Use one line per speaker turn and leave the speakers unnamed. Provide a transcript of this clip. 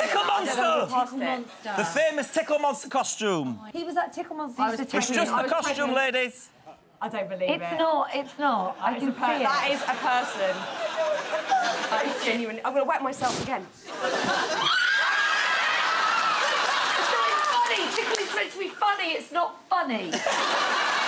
Tickle Monster! The famous Tickle Monster costume.
He was at Tickle Monster.
It's just the costume, ladies.
I don't believe it.
It's not. I can see it.
That is a person. That is genuine. I'm going to wet myself again.
It's not funny. Tickle is meant to be funny. It's not funny.